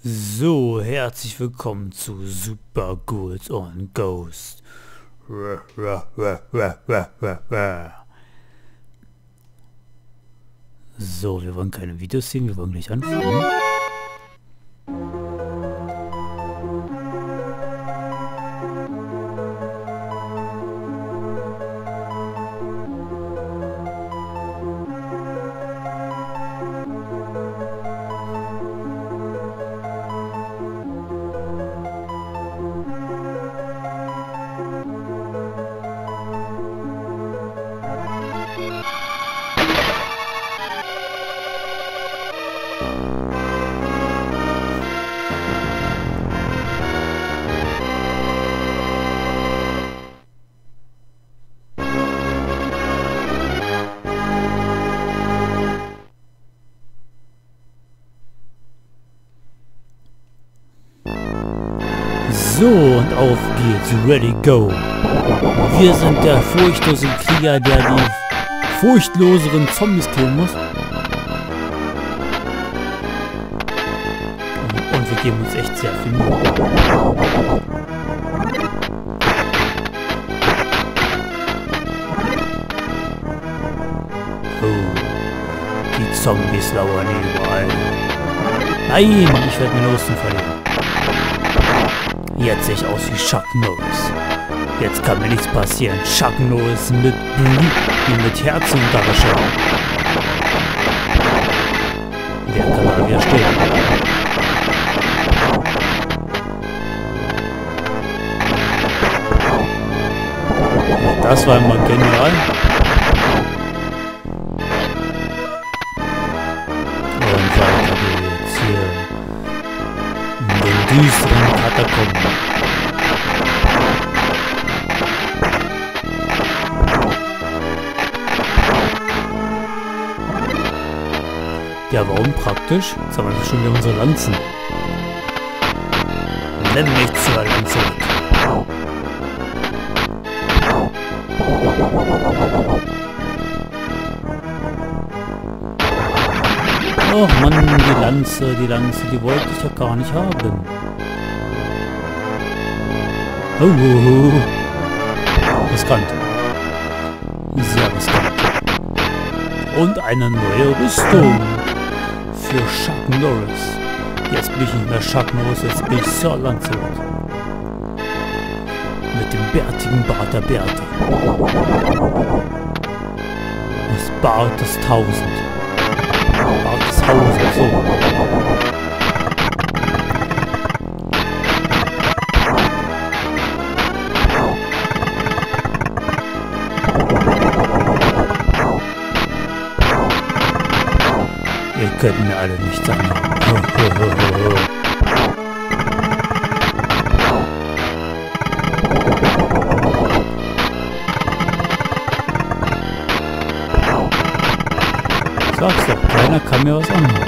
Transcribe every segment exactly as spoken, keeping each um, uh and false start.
So, herzlich willkommen zu Super Ghouls und Ghosts. So, wir wollen keine Videos sehen, wir wollen gleich anfangen. So, und auf geht's. Ready, go. Wir sind der furchtlose Krieger, der die furchtloseren Zombies killen muss. Und, und wir geben uns echt sehr viel Mühe. Oh, die Zombies lauern überall. Nein, ich werde meine Rüstung verlieren. Jetzt sehe ich aus wie Chuck Norris. Jetzt kann mir nichts passieren. Chuck Norris mit Blut wie mit Herzen und Unterwäsche. Der kann da wieder stehen. Das war immer genial. Und weiter geht's hier. In den düsteren Katakomben. Ja, warum praktisch? Jetzt haben wir schon wieder unsere Lanzen. Nenn mich zur Lanze. Och Mann, die Lanze, die Lanze, die wollte ich ja gar nicht haben. Oh, oh, oh. Riskant. Sehr riskant. Und eine neue Rüstung. Für Chuck Norris. Jetzt bin ich nicht mehr Chuck Norris, jetzt bin ich Sir Lancelot. Mit dem bärtigen Bart der Bärte. Das Bart des Tausend. Bart des Tausend, so. Ihr könnt mir alle nicht sagen. Sag's doch, keiner kann mir was anhaben.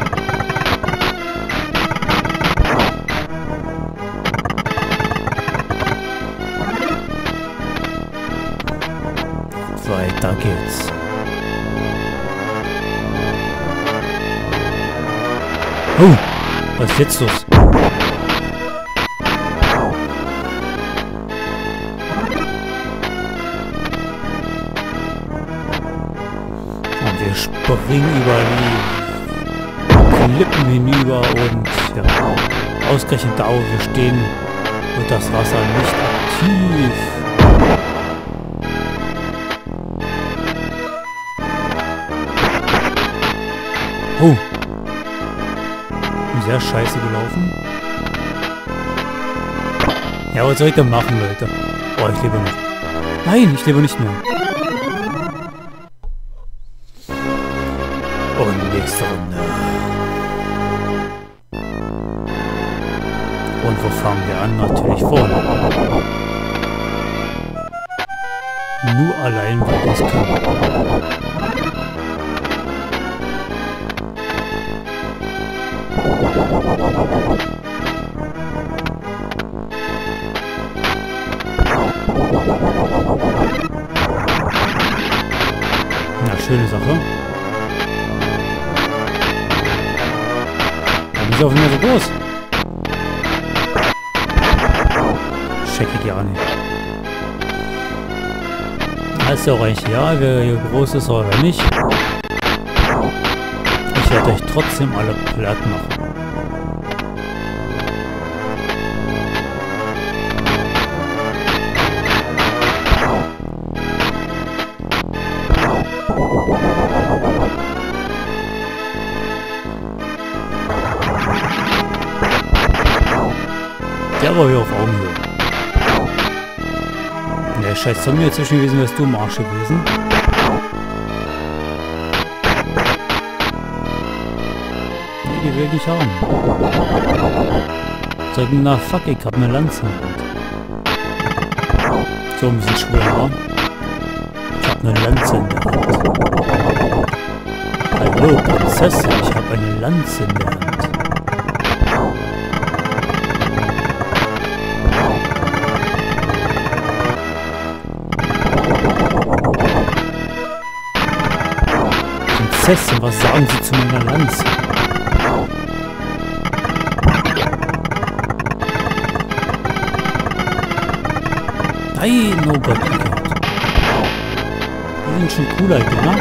Weiter geht's. Oh, was ist jetzt los? Und wir springen über die Klippen hinüber und ja, ausgerechnet da, wo wir stehen, wird das Wasser nicht aktiv. Oh. Sehr scheiße gelaufen. Ja, was soll ich denn machen, Leute? Oh, ich lebe noch. Nein, ich lebe nicht mehr. Und nächste Runde. Und wo fangen wir an? Natürlich vorne. Nur allein, weil wir es können. Na, schöne Sache. Warum ist er auf einmal so groß? check ich ja nicht. Heißt ja auch eigentlich, ja, wer hier groß ist oder nicht. Ich werde euch trotzdem alle platt machen. Der war hier auf Augenhöhe. Der scheiß Zombie dazwischen gewesen, wärst du im Arsch gewesen. Nee, die will ich nicht haben. Sag mir, na fuck, ich hab eine Lanze in der Hand. So ein bisschen schwer, wa? Ich hab eine Lanze in der Hand. Hallo, Prinzessin, ich hab eine Lanze in der Hand. Prinzessin, was sagen Sie zu meiner Lanze? Nein, oh Gott, oh Gott. Die sind schon cooler, ne?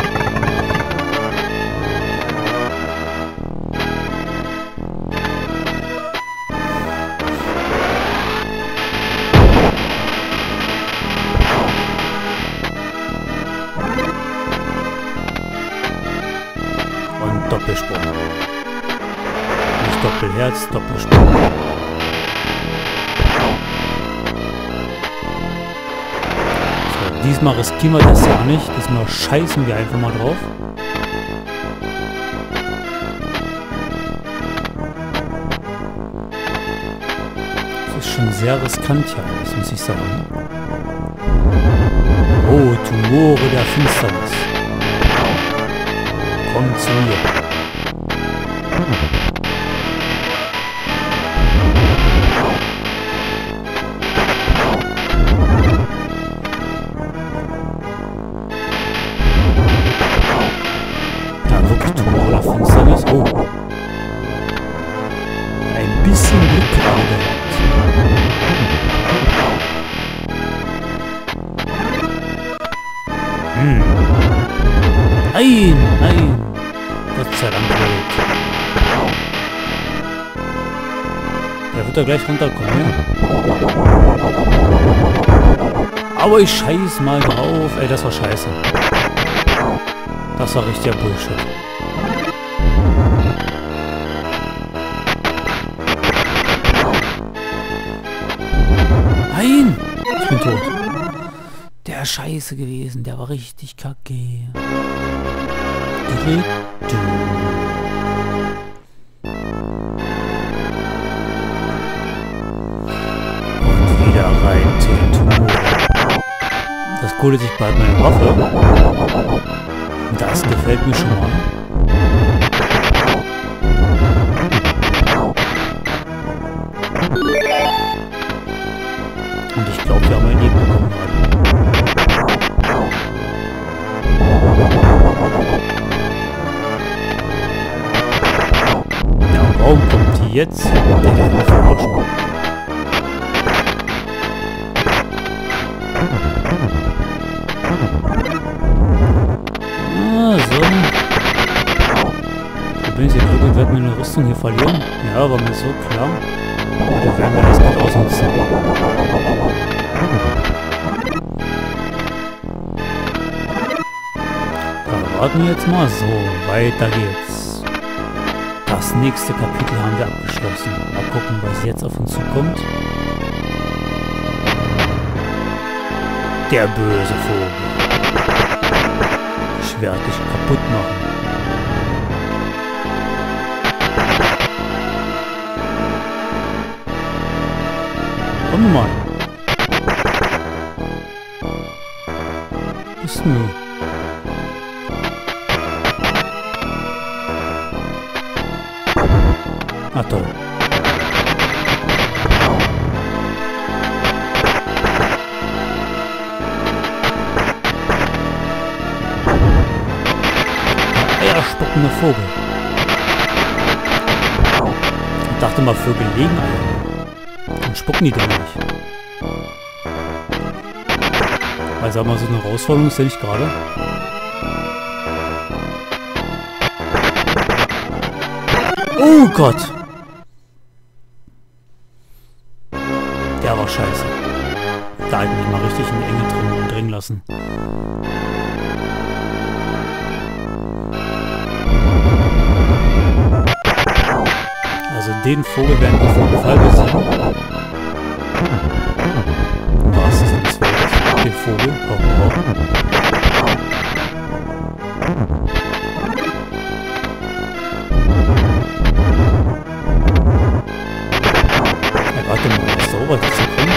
Doppelsprung. Nicht Doppelherz, Doppelsprung. So, diesmal riskieren wir das ja nicht. Diesmal scheißen wir einfach mal drauf. Das ist schon sehr riskant hier alles, muss ich sagen. Oh, Tumore der Finsternis. Komm zu mir. Ja, wirklich Tumore der Finsternis. Oh. Ein bisschen Glück gerade gehabt. Hm. Nein, nein. Gott sei Dank. Der wird da gleich runterkommen, ja? Aber ich scheiß mal drauf. Ey, das war scheiße. Das war richtiger Bullshit. Nein! Ich bin tot. Der ist scheiße gewesen. Der war richtig kacke. Und wieder rein zu den Tumoren. Das Coole ist, ich bald meine Waffe. Das gefällt mir schon mal. Und ich glaube, wir haben ein Leben bekommen gerade. Warum kommt die jetzt? Der kann mich verarschen. Ah, so. Ich bin jetzt hier Glück und werde meine Rüstung hier verlieren. Ja, war mir so klar. Oder werden wir das gut ausnutzen? Da warten wir jetzt mal. So, weiter geht's. Das nächste Kapitel haben wir abgeschlossen. Mal gucken, was jetzt auf uns zukommt. Der böse Vogel. Ich werde dich kaputt machen. Komm mal. Was ist denn du? Ah, toll. Der eierspuckende Vogel. Ich dachte mal, Vögel legen Eier. Dann spucken die doch nicht. Weil sag mal, so eine Herausforderung ist ja nicht gerade. Oh Gott! Der war scheiße. Da hat mich mal richtig in die Enge drin dringen lassen. Also den Vogel werden wir auf jeden Fall besiegen. Was ist das? Den Vogel? Oh, oh. Ja, warte mal, ist so weit zu kommen?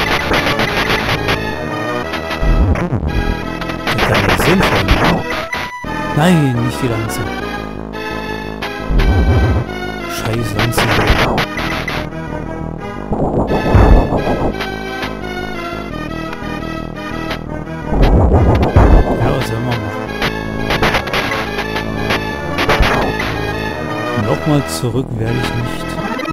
Ich kann nicht sehen von mir. Nein, nicht die Lanze. Scheiß Lanze. Ja, was soll man machen? Nochmal zurück werde ich nicht.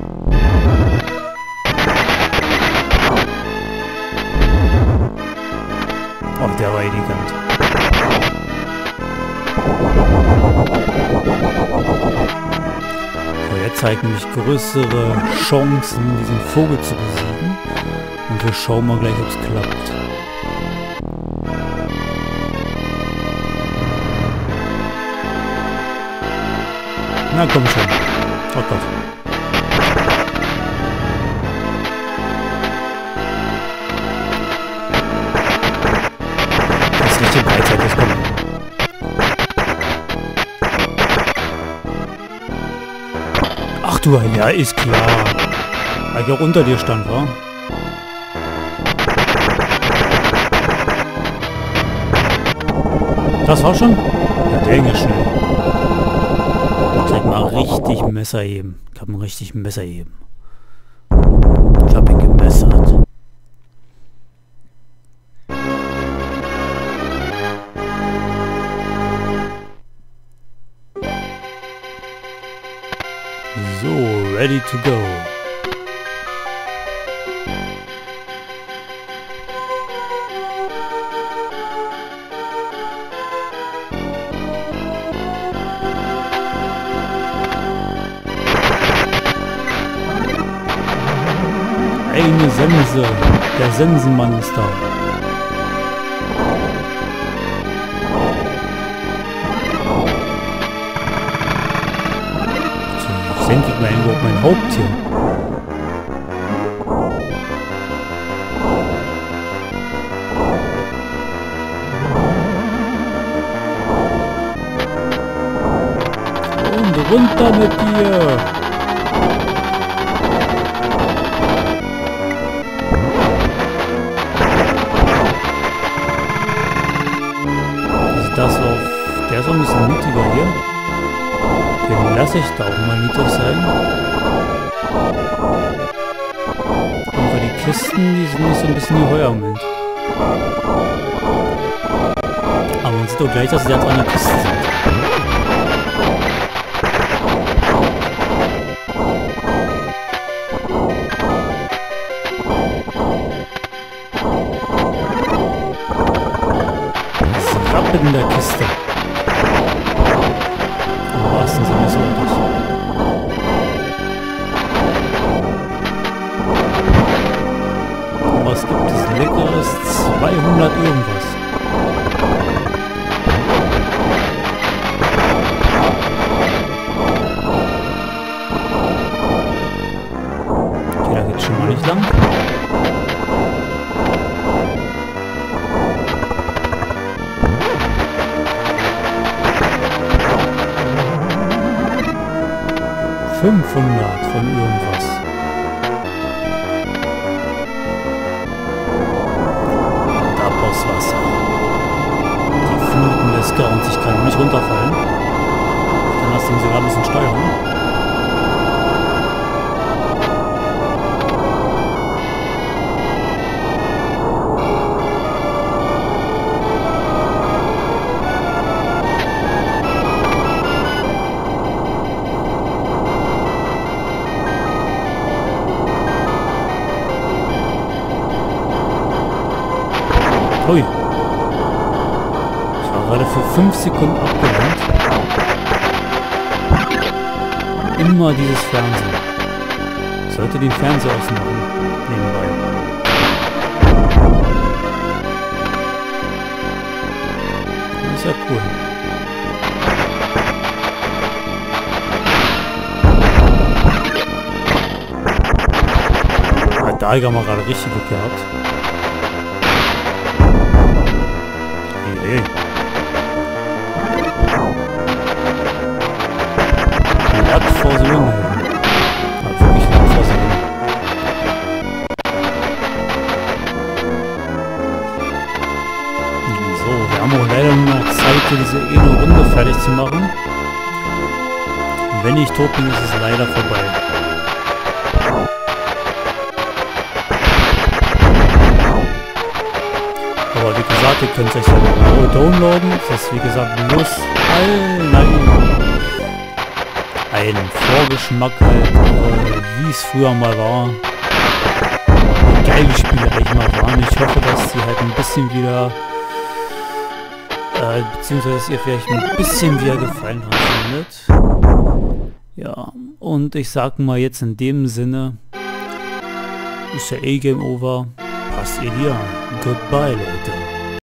Oh, der war elegant. So, jetzt zeigen mich größere Chancen, diesen Vogel zu besiegen. Und wir schauen mal gleich, ob es klappt. Na komm schon. Oh Gott. Das ist richtig beidseitig, komm. Ach du, ja, ist klar. Weil ich auch unter dir stand, wa? Das war schon? Ja, der ging ja schnell. Zeig mal richtig Messer heben. Ich hab ein richtig Messer heben. Ich hab ihn gemessert. So, ready to go. Eine Sense. Der Sensenmann ist da. So, senke ich mal überhaupt mein Haupt hier. Und runter mit dir. Das auf, der ist auch ein bisschen niedriger hier. Den lasse ich da auch mal niedrig sein. Aber die Kisten, die sind nicht so ein bisschen wie Heuer im Moment. Aber man sieht doch gleich, dass sie ganz andere Kisten sind. In der Kiste. Im wahrsten Sinne des Wortes. Und was gibt es Leckeres? zweihundert irgendwas. Okay, da geht's schon mal nicht lang. fünfhundert von irgendwas. Und ab aus Wasser. Die Fluten des Grauens. Ich kann nicht runterfallen. Ich kann das Ding sogar ein bisschen steuern. Ui. gerade für fünf Sekunden abgelenkt. Immer dieses Fernsehen. Ich sollte den Fernseher ausmachen. Nebenbei. Das ist ja cool. Hat da haben wir gerade richtig Glück gehabt. Hey, hey. Latt vor so Lunge. Ja, wirklich Latt vor so Lunge. So, wir haben auch leider nur noch Zeit, diese eine Runde fertig zu machen. Und wenn ich tot bin, ist es leider vorbei. Aber wie gesagt, ihr könnt euch ja downloaden. Das ist wie gesagt bloß allein ein Vorgeschmack halt, äh, wie es früher mal war. Wie geil die Spiele eigentlich mal waren. Ich hoffe, dass sie halt ein bisschen wieder, äh, beziehungsweise dass ihr vielleicht ein bisschen wieder gefallen hat findet. Ja, und ich sag mal jetzt in dem Sinne, ist ja eh Game Over. Passt ihr dir an. Goodbye, Leute.